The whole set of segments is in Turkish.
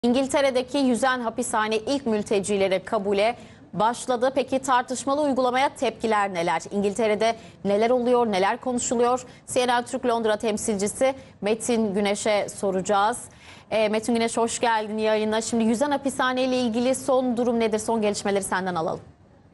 İngiltere'deki yüzen hapishane ilk mültecilere kabule başladı. Peki tartışmalı uygulamaya tepkiler neler? İngiltere'de neler oluyor, neler konuşuluyor? CNN Türk Londra temsilcisi Metin Güneş'e soracağız. Metin Güneş, hoş geldin yayına. Şimdi yüzen hapishane ile ilgili son durum nedir? Son gelişmeleri senden alalım.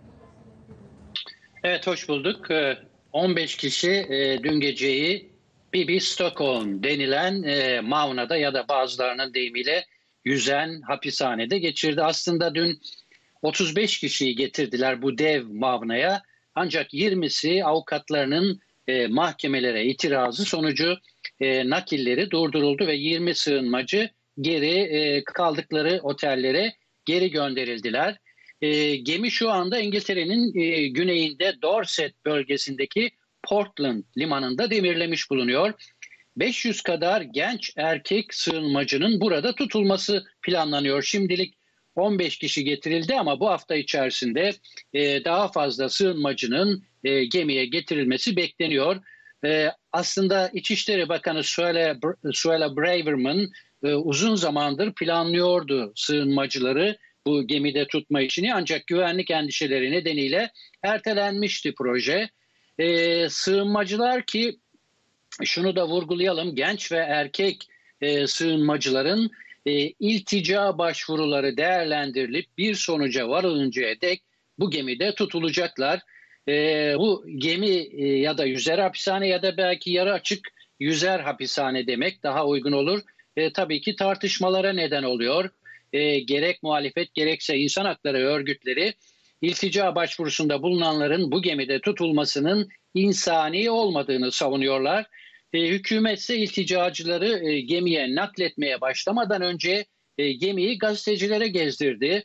Evet, hoş bulduk. 15 kişi dün geceyi BB Stockholm denilen Mauna'da ya da bazılarının deyimiyle yüzen hapishanede geçirdi. Aslında dün 35 kişiyi getirdiler bu dev Mauna'ya. Ancak 20'si avukatlarının mahkemelere itirazı sonucu nakilleri durduruldu ve 20 sığınmacı geri kaldıkları otellere geri gönderildiler. Gemi şu anda İngiltere'nin güneyinde Dorset bölgesindeki Portland limanında demirlemiş bulunuyor. 500 kadar genç erkek sığınmacının burada tutulması planlanıyor. Şimdilik 15 kişi getirildi ama bu hafta içerisinde daha fazla sığınmacının gemiye getirilmesi bekleniyor. Aslında İçişleri Bakanı Suella Braverman uzun zamandır planlıyordu sığınmacıları bu gemide tutma işini, ancak güvenlik endişeleri nedeniyle ertelenmişti proje. Sığınmacılar ki şunu da vurgulayalım, genç ve erkek sığınmacıların iltica başvuruları değerlendirilip bir sonuca varılıncaya dek bu gemide tutulacaklar. Bu gemi ya da yüzer hapishane ya da belki yarı açık yüzer hapishane demek daha uygun olur. Tabii ki tartışmalara neden oluyor. Gerek muhalefet gerekse insan hakları örgütleri iltica başvurusunda bulunanların bu gemide tutulmasının insani olmadığını savunuyorlar. Hükümet ise ilticacıları gemiye nakletmeye başlamadan önce gemiyi gazetecilere gezdirdi.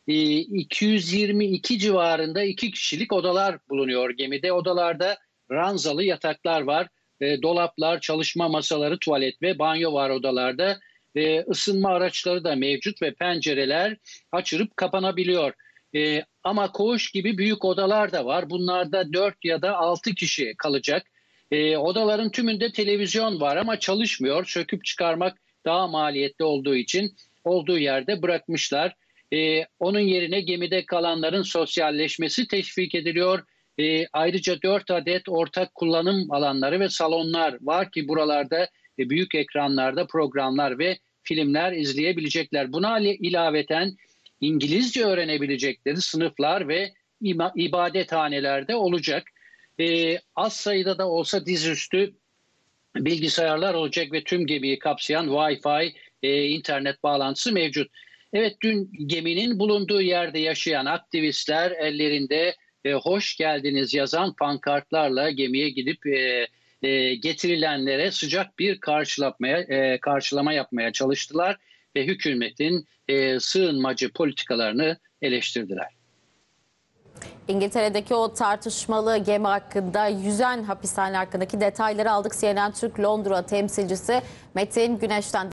222 civarında 2 kişilik odalar bulunuyor gemide. Odalarda ranzalı yataklar var, dolaplar, çalışma masaları, tuvalet ve banyo var odalarda. Isınma araçları da mevcut ve pencereler açılıp kapanabiliyor. Ama koğuş gibi büyük odalar da var. Bunlarda 4 ya da 6 kişi kalacak. Odaların tümünde televizyon var ama çalışmıyor. Söküp çıkarmak daha maliyetli olduğu için olduğu yerde bırakmışlar. Onun yerine gemide kalanların sosyalleşmesi teşvik ediliyor. Ayrıca 4 adet ortak kullanım alanları ve salonlar var ki buralarda büyük ekranlarda programlar ve filmler izleyebilecekler. Buna ilaveten İngilizce öğrenebilecekleri sınıflar ve ibadethanelerde olacak. Az sayıda da olsa dizüstü bilgisayarlar olacak ve tüm gemiyi kapsayan Wi-Fi, internet bağlantısı mevcut. Evet, dün geminin bulunduğu yerde yaşayan aktivistler ellerinde hoş geldiniz yazan pankartlarla gemiye gidip getirilenlere sıcak bir karşılama yapmaya çalıştılar ve hükümetin sığınmacı politikalarını eleştirdiler. İngiltere'deki o tartışmalı gemi hakkında, yüzen hapishane hakkındaki detayları aldık. CNN Türk Londra temsilcisi Metin Güneş'ten.